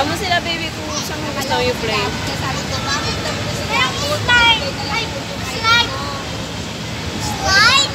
Kaya mo sila, baby, kung saan gusto yung play. Sabi ko, bakit dapat na sila? Slide! Slide!